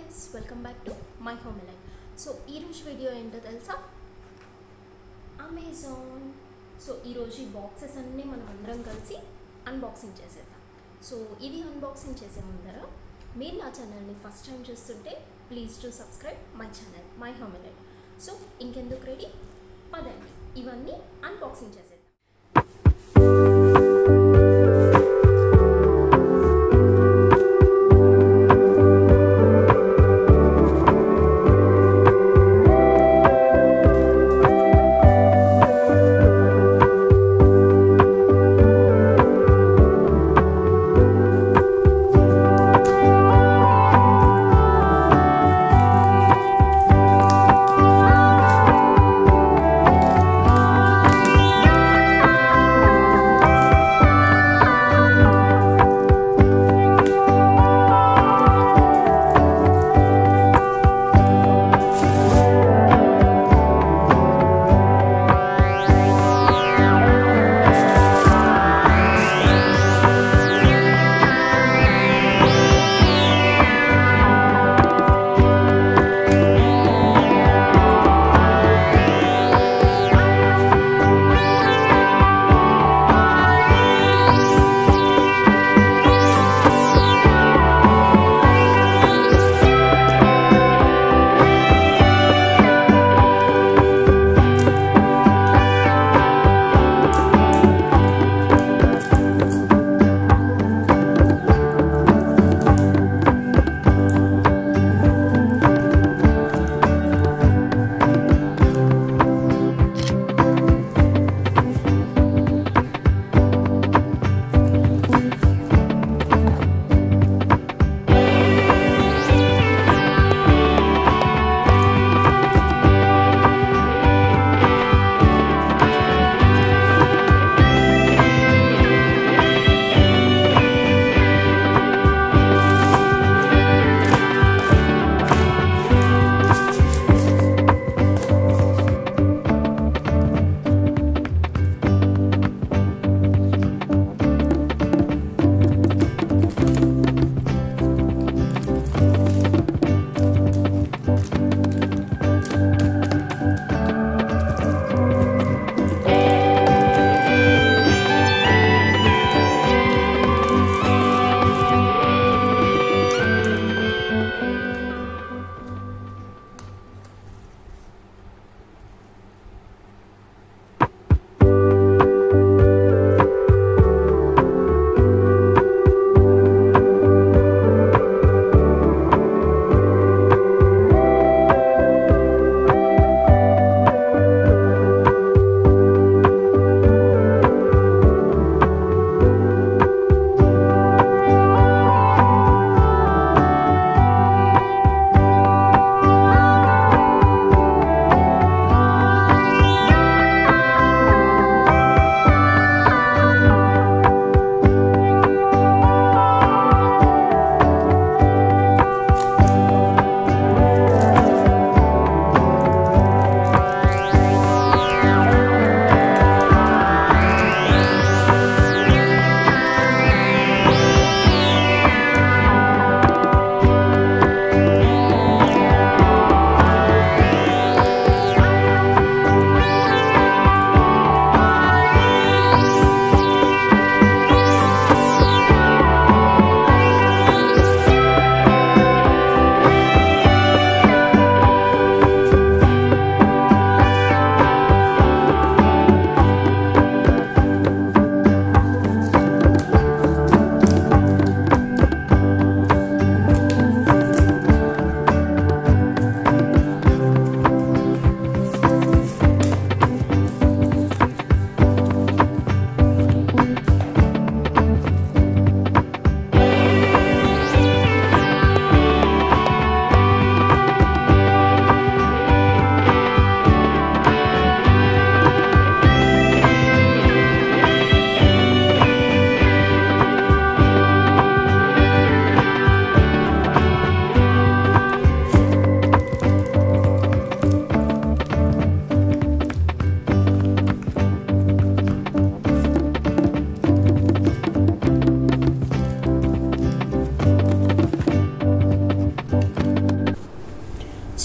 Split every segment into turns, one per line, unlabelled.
guys, welcome back to myhomeelite. So ee roju video ento telusa Amazon. So ee roju boxes anni manam andaram kalisi unboxing chesedam. So idi unboxing chese mundara meer na channel ni first time chustunte please do subscribe my channel myhomeelite. So inkenduku ready padandi ivanni unboxing chesedam.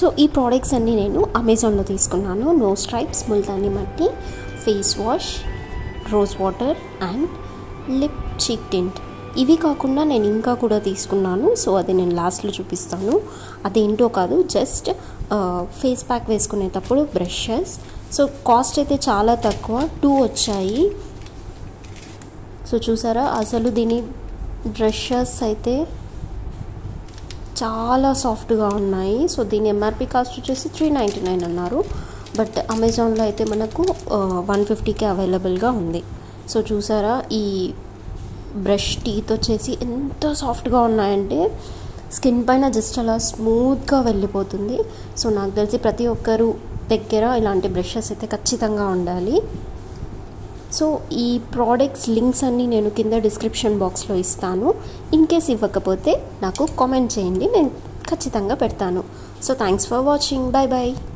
So ఈ products అన్నీ నేను అమెజాన్లో తీసుకున్నాను. Nose strips, multani mitti, face wash, rose water and lip cheek tint. ఇవి కాకుండా నేను ఇంకా కూడా తీసుకున్నాను. సో అది నేను లాస్ట్లో చూపిస్తాను. అదేంటో కాదు, జస్ట్ ఫేస్ ప్యాక్ వేసుకునేటప్పుడు బ్రషెస్. సో కాస్ట్ అయితే చాలా తక్కువ, 2 వచ్చాయి. సో చూసారా, అసలు దీని బ్రషెస్ అయితే చాలా సాఫ్ట్గా ఉన్నాయి. సో దీని ఎంఆర్పి కాస్ట్ వచ్చేసి 399 అన్నారు. బట్ అమెజాన్లో అయితే మనకు 150కి అవైలబుల్గా ఉంది. సో చూసారా, ఈ బ్రష్ టీత్ వచ్చేసి ఎంత సాఫ్ట్గా ఉన్నాయంటే స్కిన్ పైన జస్ట్ అలా స్మూత్గా వెళ్ళిపోతుంది. సో నాకు తెలిసి ప్రతి ఒక్కరు దగ్గర ఇలాంటి బ్రషెస్ అయితే ఖచ్చితంగా ఉండాలి. సో ఈ ప్రోడక్ట్స్ లింక్స్ అన్నీ నేను కింద డిస్క్రిప్షన్ బాక్స్లో ఇస్తాను. ఇన్ కేస్ ఇవ్వకపోతే నాకు కామెంట్ చేయండి, నేను ఖచ్చితంగా పెడతాను. So thanks for watching. Bye bye.